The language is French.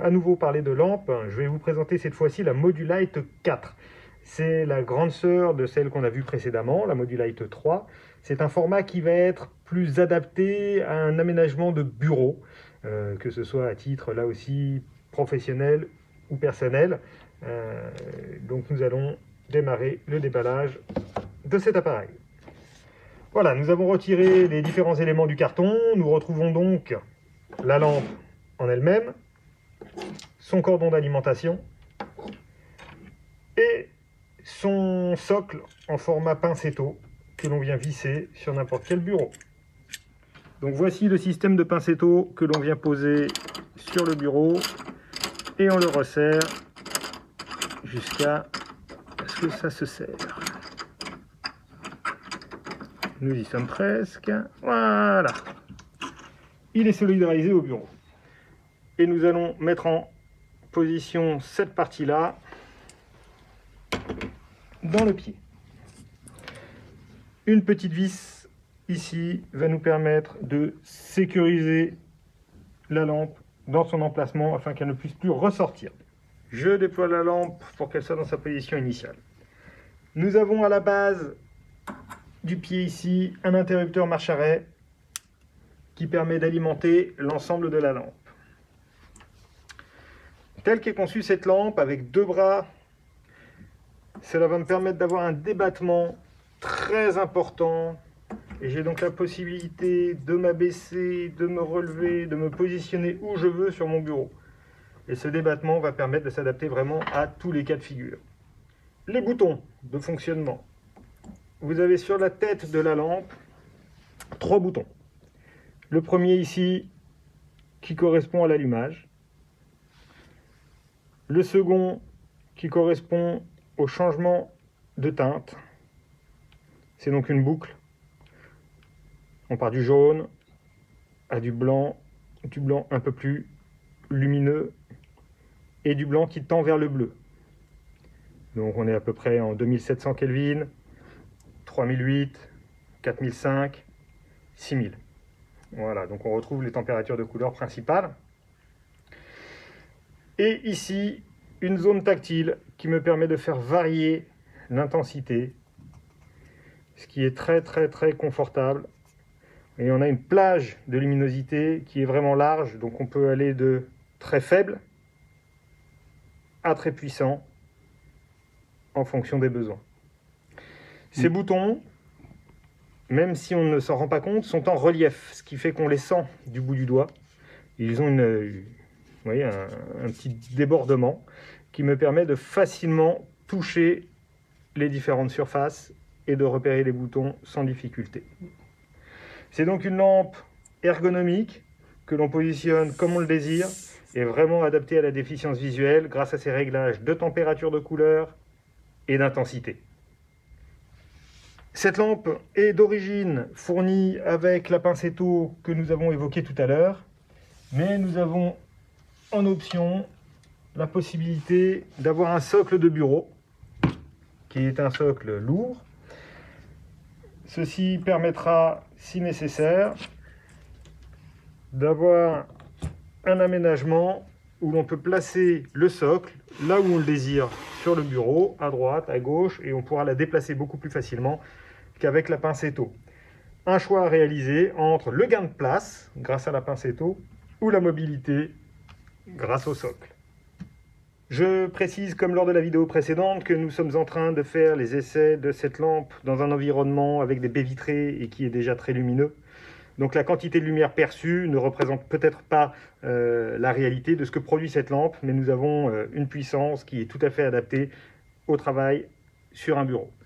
à nouveau parler de lampe, je vais vous présenter cette fois-ci la Modulite 4. C'est la grande sœur de celle qu'on a vue précédemment, la Modulite 3. C'est un format qui va être plus adapté à un aménagement de bureau, que ce soit à titre là aussi professionnel ou personnel. Donc nous allons démarrer le déballage de cet appareil. Voilà, nous avons retiré les différents éléments du carton. Nous retrouvons donc la lampe en elle-même, son cordon d'alimentation et son socle en format pincetto que l'on vient visser sur n'importe quel bureau. Donc voici le système de pincetto que l'on vient poser sur le bureau et on le resserre jusqu'à ce que ça se serre. Nous y sommes presque. Voilà. Il est solidarisé au bureau. Et nous allons mettre en position cette partie-là dans le pied. Une petite vis ici va nous permettre de sécuriser la lampe dans son emplacement afin qu'elle ne puisse plus ressortir. Je déploie la lampe pour qu'elle soit dans sa position initiale. Nous avons à la base du pied ici un interrupteur marche-arrêt qui permet d'alimenter l'ensemble de la lampe. Telle qu'est conçue cette lampe avec deux bras, cela va me permettre d'avoir un débattement très important et j'ai donc la possibilité de m'abaisser, de me relever, de me positionner où je veux sur mon bureau. Et ce débattement va permettre de s'adapter vraiment à tous les cas de figure. Les boutons de fonctionnement. Vous avez sur la tête de la lampe 3 boutons. Le premier ici qui correspond à l'allumage. Le second qui correspond au changement de teinte. C'est donc une boucle. On part du jaune à du blanc un peu plus lumineux et du blanc qui tend vers le bleu. Donc on est à peu près en 2700 Kelvin, 3008, 4005, 6000. Voilà, donc on retrouve les températures de couleur principales. Et ici, une zone tactile qui me permet de faire varier l'intensité, ce qui est très confortable. Et on a une plage de luminosité qui est vraiment large, donc on peut aller de très faible à très puissant en fonction des besoins. Ces boutons, même si on ne s'en rend pas compte, sont en relief, ce qui fait qu'on les sent du bout du doigt. Ils ont un petit débordement qui me permet de facilement toucher les différentes surfaces et de repérer les boutons sans difficulté. C'est donc une lampe ergonomique que l'on positionne comme on le désire et vraiment adaptée à la déficience visuelle grâce à ses réglages de température de couleur et d'intensité. Cette lampe est d'origine fournie avec la pincetto que nous avons évoquée tout à l'heure, mais nous avons en option la possibilité d'avoir un socle de bureau qui est un socle lourd. Ceci permettra, si nécessaire, d'avoir un aménagement où l'on peut placer le socle là où on le désire sur le bureau, à droite, à gauche, et on pourra la déplacer beaucoup plus facilement qu'avec la pincetto. Un choix à réaliser entre le gain de place grâce à la pincetto ou la mobilité grâce au socle. Je précise, comme lors de la vidéo précédente, que nous sommes en train de faire les essais de cette lampe dans un environnement avec des baies vitrées et qui est déjà très lumineux. Donc la quantité de lumière perçue ne représente peut-être pas la réalité de ce que produit cette lampe, mais nous avons une puissance qui est tout à fait adaptée au travail sur un bureau.